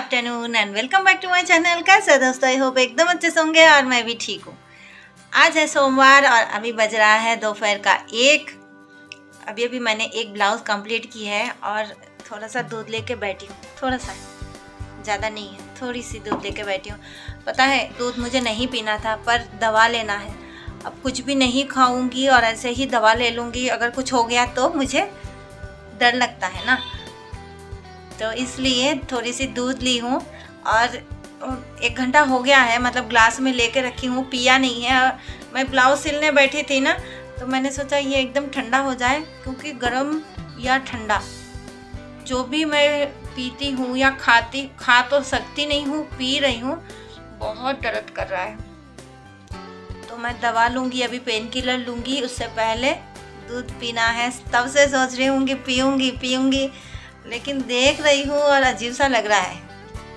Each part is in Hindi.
Afternoon and welcome back to my channel. कैसे है दोस्तों? आई होप एकदम अच्छे से होंगे और मैं भी ठीक हूँ। आज है सोमवार और अभी बज रहा है दोपहर का 1। अभी मैंने एक ब्लाउज़ कंप्लीट की है और थोड़ा सा दूध लेके बैठी हूँ। थोड़ा सा, ज़्यादा नहीं है, थोड़ी सी दूध लेके बैठी हूँ। पता है दूध मुझे नहीं पीना था पर दवा लेना है। अब कुछ भी नहीं खाऊंगी और ऐसे ही दवा ले लूँगी, अगर कुछ हो गया तो मुझे डर लगता है ना, तो इसलिए थोड़ी सी दूध ली हूँ और 1 घंटा हो गया है, मतलब ग्लास में लेके रखी हूँ, पिया नहीं है। मैं ब्लाउज सिलने बैठी थी ना, तो मैंने सोचा ये एकदम ठंडा हो जाए, क्योंकि गर्म या ठंडा जो भी मैं पीती हूँ या खा तो सकती नहीं हूँ, पी रही हूँ, बहुत दर्द कर रहा है। तो मैं दवा लूँगी, अभी पेन किलर लूँगी, उससे पहले दूध पीना है। तब से सोच रही हूँ कि पीऊँगी, लेकिन देख रही हूँ और अजीब सा लग रहा है।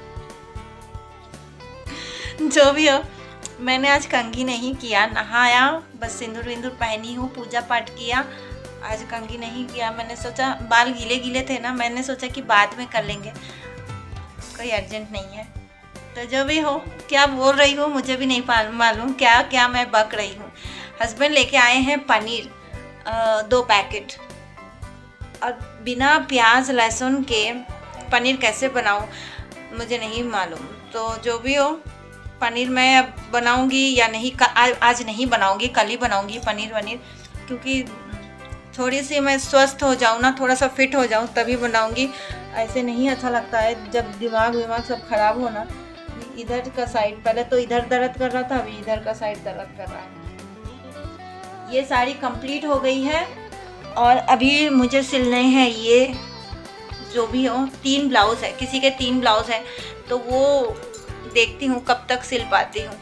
जो भी हो, मैंने आज कंघी नहीं किया, नहाया, बस सिंदूर विंदूर पहनी हूँ, पूजा पाठ किया। आज कंघी नहीं किया, मैंने सोचा बाल गीले थे ना, मैंने सोचा कि बाद में कर लेंगे, कोई अर्जेंट नहीं है। तो जो भी हो, क्या बोल रही हूँ मुझे भी नहीं मालूम क्या मैं बक रही हूँ। हस्बैंड लेके आए हैं पनीर 2 पैकेट, और बिना प्याज लहसुन के पनीर कैसे बनाऊं मुझे नहीं मालूम। तो जो भी हो, पनीर मैं अब बनाऊंगी या नहीं, आज नहीं बनाऊंगी, कल ही बनाऊंगी पनीर वनीर, क्योंकि थोड़ी सी मैं स्वस्थ हो जाऊं ना, थोड़ा सा फिट हो जाऊं तभी बनाऊंगी। ऐसे नहीं अच्छा लगता है जब दिमाग सब ख़राब हो ना। इधर का साइड, पहले तो इधर दर्द कर रहा था, अभी इधर का साइड दर्द कर रहा है। ये साड़ी कंप्लीट हो गई है और अभी मुझे सिलने हैं ये, जो भी हो, 3 ब्लाउज़ है, किसी के 3 ब्लाउज़ है, तो वो देखती हूँ कब तक सिल पाती हूँ।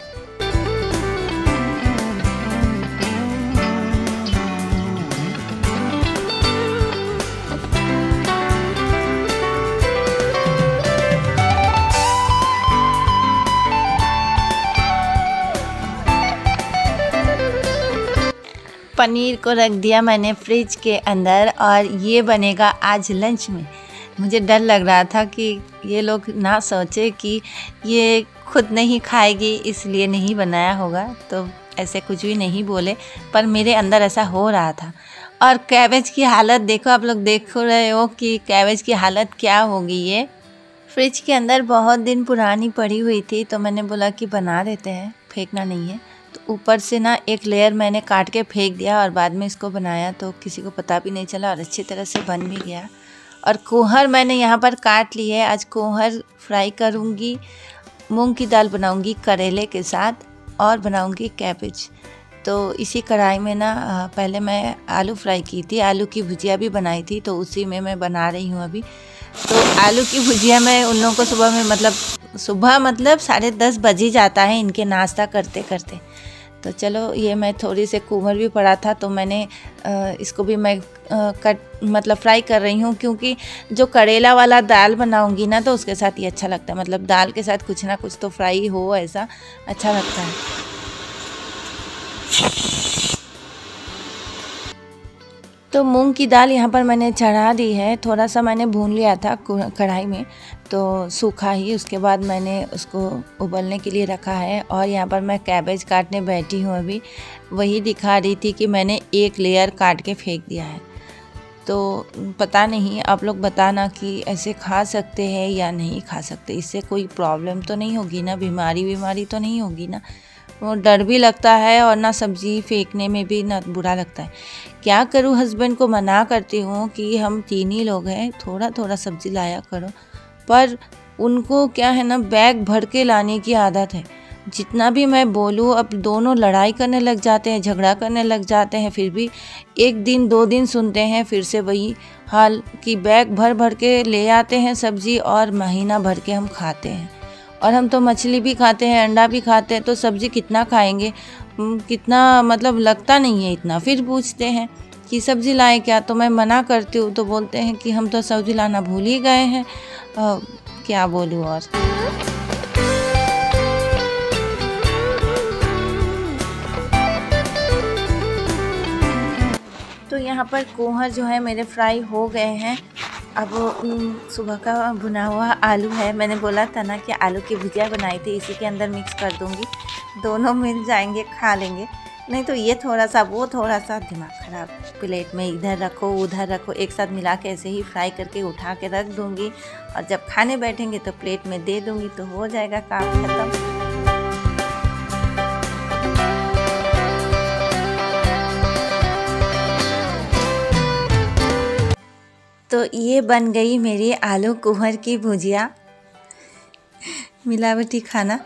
पनीर को रख दिया मैंने फ्रिज के अंदर और ये बनेगा आज लंच में। मुझे डर लग रहा था कि ये लोग ना सोचे कि ये खुद नहीं खाएगी इसलिए नहीं बनाया होगा, तो ऐसे कुछ भी नहीं बोले, पर मेरे अंदर ऐसा हो रहा था। और कैबेज की हालत देखो, आप लोग देख रहे हो कि कैबेज की हालत क्या होगी। ये फ्रिज के अंदर बहुत दिन पुरानी पड़ी हुई थी, तो मैंने बोला कि बना देते हैं, फेंकना नहीं है। तो ऊपर से ना एक लेयर मैंने काट के फेंक दिया और बाद में इसको बनाया, तो किसी को पता भी नहीं चला और अच्छी तरह से बन भी गया। और कोहर मैंने यहाँ पर काट ली है, आज कोहर फ्राई करूँगी, मूंग की दाल बनाऊँगी करेले के साथ और बनाऊँगी कैबेज। तो इसी कढ़ाई में ना पहले मैं आलू फ्राई की थी, आलू की भुजिया भी बनाई थी, तो उसी में मैं बना रही हूँ अभी। तो आलू की भुजिया में उन लोगों को सुबह में, मतलब 10:30 बज ही जाता है इनके नाश्ता करते करते। तो चलो, ये मैं थोड़ी से कुमर भी पड़ा था, तो मैंने इसको भी मैं मतलब फ्राई कर रही हूँ, क्योंकि जो करेला वाला दाल बनाऊँगी ना, तो उसके साथ ये अच्छा लगता है, मतलब दाल के साथ कुछ ना कुछ तो फ्राई हो, ऐसा अच्छा लगता है। तो मूंग की दाल यहाँ पर मैंने चढ़ा दी है, थोड़ा सा मैंने भून लिया था कढ़ाई में, तो सूखा ही, उसके बाद मैंने उसको उबलने के लिए रखा है। और यहाँ पर मैं कैबेज काटने बैठी हूँ, अभी वही दिखा रही थी कि मैंने एक लेयर काट के फेंक दिया है। तो पता नहीं, आप लोग बताना कि ऐसे खा सकते हैं या नहीं खा सकते, इससे कोई प्रॉब्लम तो नहीं होगी ना, बीमारी तो नहीं होगी ना। वो डर भी लगता है और ना सब्ज़ी फेंकने में भी ना बुरा लगता है। क्या करूँ, हस्बैंड को मना करती हूँ कि हम 3 ही लोग हैं, थोड़ा थोड़ा सब्ज़ी लाया करो, पर उनको क्या है ना, बैग भर के लाने की आदत है। जितना भी मैं बोलूँ, अब दोनों लड़ाई करने लग जाते हैं, झगड़ा करने लग जाते हैं, फिर भी 1 दिन 2 दिन सुनते हैं, फिर से वही हाल कि बैग भर के ले आते हैं सब्ज़ी और महीना भर के हम खाते हैं। और हम तो मछली भी खाते हैं, अंडा भी खाते हैं, तो सब्ज़ी कितना खाएंगे, कितना, मतलब लगता नहीं है इतना। फिर पूछते हैं कि सब्ज़ी लाए क्या, तो मैं मना करती हूँ, तो बोलते हैं कि हम तो सब्ज़ी लाना भूल ही गए हैं। क्या बोलूँ और। तो यहाँ पर कोहर जो है मेरे फ्राई हो गए हैं। अब सुबह का भुना हुआ आलू है, मैंने बोला था ना कि आलू की भुजिया बनाई थी, इसी के अंदर मिक्स कर दूंगी, दोनों मिल जाएंगे, खा लेंगे। नहीं तो ये थोड़ा सा वो थोड़ा सा, दिमाग ख़राब। प्लेट में इधर रखो उधर रखो, एक साथ मिला के ऐसे ही फ्राई करके उठा के रख दूंगी और जब खाने बैठेंगे तो प्लेट में दे दूंगी, तो हो जाएगा काम खत्म। तो ये बन गई मेरी आलू कुहर की भुजिया, मिलावटी खाना।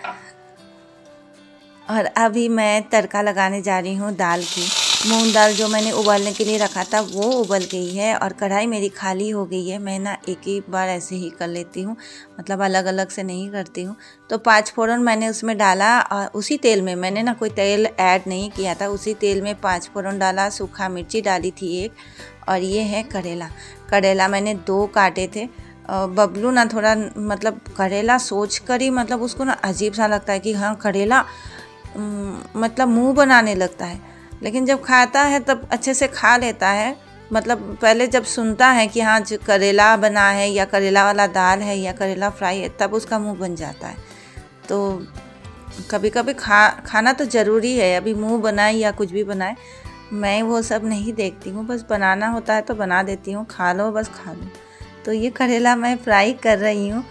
और अभी मैं तड़का लगाने जा रही हूँ दाल की। मूंग दाल जो मैंने उबालने के लिए रखा था वो उबल गई है और कढ़ाई मेरी खाली हो गई है। मैं ना एक ही बार ऐसे ही कर लेती हूँ, मतलब अलग अलग से नहीं करती हूँ। तो 5 फोड़न मैंने उसमें डाला और उसी तेल में, मैंने ना कोई तेल ऐड नहीं किया था, उसी तेल में 5 फोड़न डाला, सूखा मिर्ची डाली थी एक, और ये है करेला। करेला मैंने 2 काटे थे। बबलू ना थोड़ा मतलब करेला सोच कर ही मतलब उसको ना अजीब सा लगता है कि हाँ करेला, मतलब मुंह बनाने लगता है, लेकिन जब खाता है तब अच्छे से खा लेता है। मतलब पहले जब सुनता है कि हाँ करेला बना है या करेला वाला दाल है या करेला फ्राई है, तब उसका मुंह बन जाता है। तो कभी कभी खाना तो ज़रूरी है, अभी मुंह बनाए या कुछ भी बनाए, मैं वो सब नहीं देखती हूँ, बस बनाना होता है तो बना देती हूँ, खा लो बस खा लो। तो ये करेला मैं फ्राई कर रही हूँ।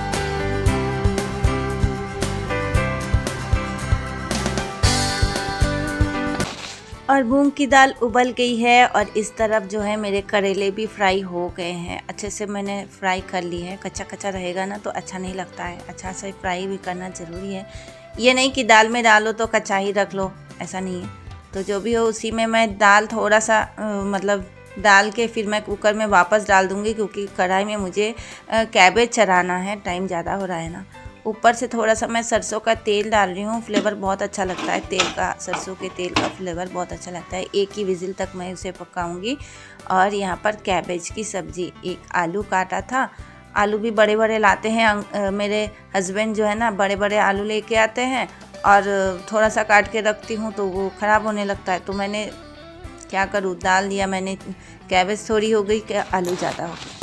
और मूंग की दाल उबल गई है और इस तरफ जो है मेरे करेले भी फ्राई हो गए हैं, अच्छे से मैंने फ्राई कर ली है। कच्चा कच्चा रहेगा ना तो अच्छा नहीं लगता है, अच्छा से फ्राई भी करना ज़रूरी है। ये नहीं कि दाल में डालो तो कच्चा ही रख लो, ऐसा नहीं है। तो जो भी हो उसी में मैं दाल थोड़ा सा मतलब डाल के फिर मैं कुकर में वापस डाल दूँगी, क्योंकि कढ़ाई में मुझे कैबेज चढ़ाना है, टाइम ज़्यादा हो रहा है ना। ऊपर से थोड़ा सा मैं सरसों का तेल डाल रही हूँ, फ्लेवर बहुत अच्छा लगता है तेल का, सरसों के तेल का फ्लेवर बहुत अच्छा लगता है। एक ही विजिल तक मैं उसे पकाऊंगी। और यहाँ पर कैबेज की सब्ज़ी, एक आलू काटा था, आलू भी बड़े बड़े लाते हैं मेरे हस्बैंड जो है ना, बड़े बड़े आलू लेके आते हैं और थोड़ा सा काट के रखती हूँ तो वो ख़राब होने लगता है, तो मैंने क्या करूँ, डाल दिया मैंने। कैबेज थोड़ी हो गई, आलू ज़्यादा हो गई।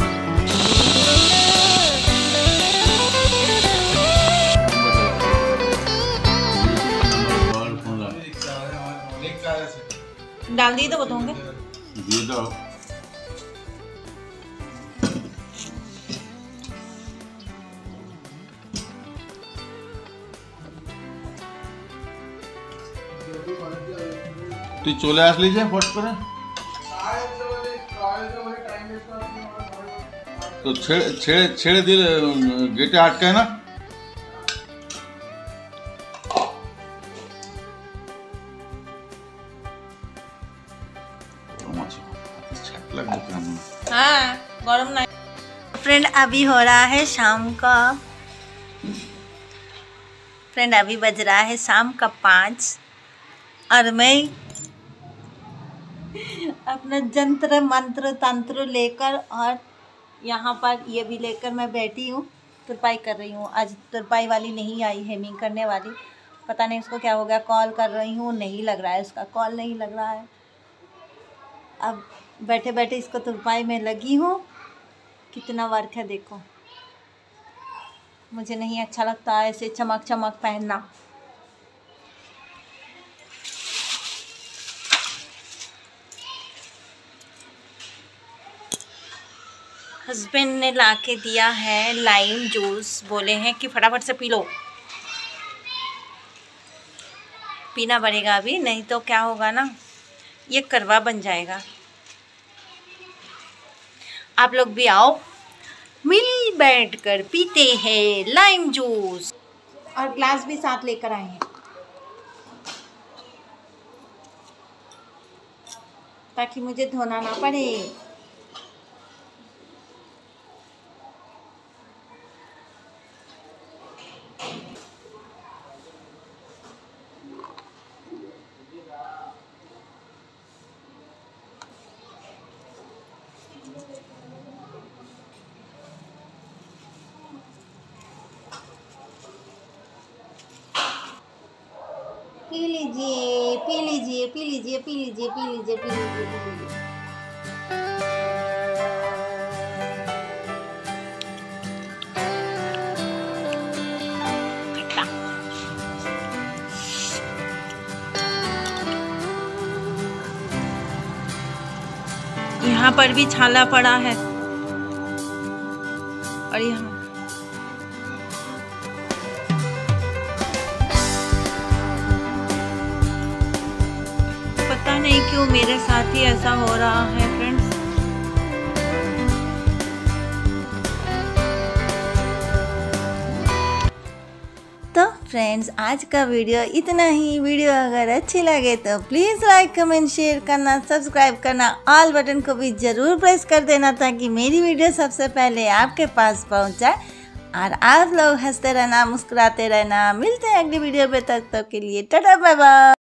डाल दिए तो बताऊंगे। তুই চলে আসলি যে ফট করে, তো ছেড়ে ছেড়ে ছেড়ে দিলে গেটে আটকায় না। हाँ गरम नहीं। फ्रेंड अभी हो रहा है शाम का, फ्रेंड अभी बज रहा है शाम का 5 और मैं अपना जंत्र मंत्र तंत्र लेकर और यहाँ पर ये भी लेकर मैं बैठी हूँ, तुरपाई कर रही हूँ। आज तुरपाई वाली नहीं आई, हेमिंग करने वाली, पता नहीं उसको क्या हो गया। कॉल कर रही हूँ, नहीं लग रहा है, उसका कॉल नहीं लग रहा है। अब बैठे बैठे इसको तुरपाई में लगी हूँ। कितना वर्क है देखो, मुझे नहीं अच्छा लगता है ऐसे चमक चमक पहनना। हस्बैंड ने लाके दिया है लाइम जूस, बोले हैं कि फटाफट से पी लो, पीना पड़ेगा अभी, नहीं तो क्या होगा ना, ये करवा बन जाएगा। आप लोग भी आओ, मिल बैठ कर पीते हैं लाइम जूस। और ग्लास भी साथ लेकर आए हैं ताकि मुझे धोना ना पड़े। पी लीजिए पी लीजिए पी लीजिए पी लीजिए पी लीजिए पी लीजिए पी लीजिए। यहाँ पर भी छाला पड़ा है और यहाँ पता नहीं क्यों मेरे साथ ही ऐसा हो रहा है फ्रेंड्स। तो फ्रेंड्स आज का वीडियो इतना ही। वीडियो अगर अच्छी लगे तो प्लीज़ लाइक कमेंट शेयर करना, सब्सक्राइब करना, ऑल बटन को भी ज़रूर प्रेस कर देना ताकि मेरी वीडियो सबसे पहले आपके पास पहुंच जाए। और आप लोग हंसते रहना, मुस्कुराते रहना। मिलते हैं अगली वीडियो पे, तब तक के लिए टाटा बाय बाय।